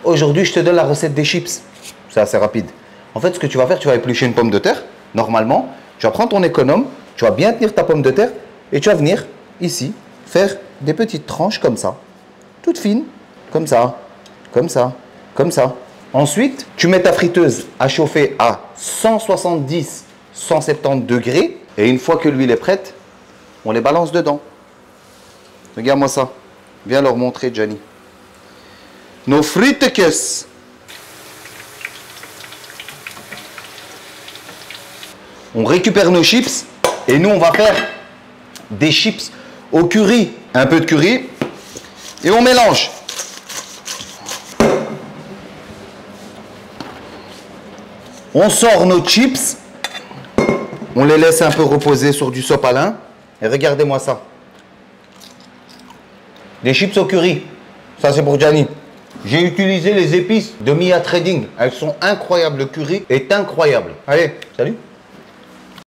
Aujourd'hui, je te donne la recette des chips. C'est assez rapide. En fait, ce que tu vas faire, tu vas éplucher une pomme de terre. Normalement, tu vas prendre ton économe, tu vas bien tenir ta pomme de terre et tu vas venir ici faire des petites tranches comme ça. Toutes fines, comme ça, comme ça, comme ça. Ensuite, tu mets ta friteuse à chauffer à 170, 170 degrés. Et une fois que l'huile est prête, on les balance dedans. Regarde-moi ça. Viens leur montrer, Gianni. Nos frites. On récupère nos chips et nous, on va faire des chips au curry. Un peu de curry et on mélange. On sort nos chips. On les laisse un peu reposer sur du sopalin. Et regardez-moi ça. Des chips au curry. Ça, c'est pour Gianni. J'ai utilisé les épices de Mia Trading. Elles sont incroyables. Le curry est incroyable. Allez, salut.